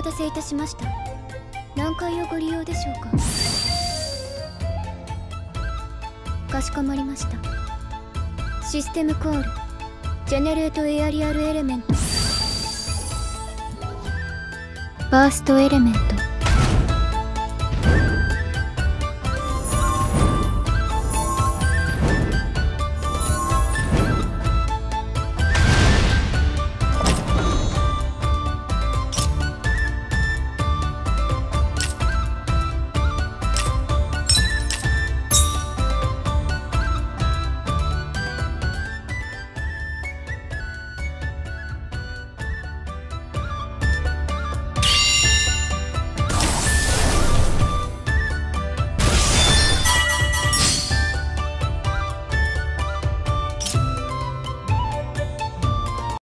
待たせいたしました。何階をご利用でしょうか。かしこまりました。システムコールジェネレートエアリアルエレメントバーストエレメント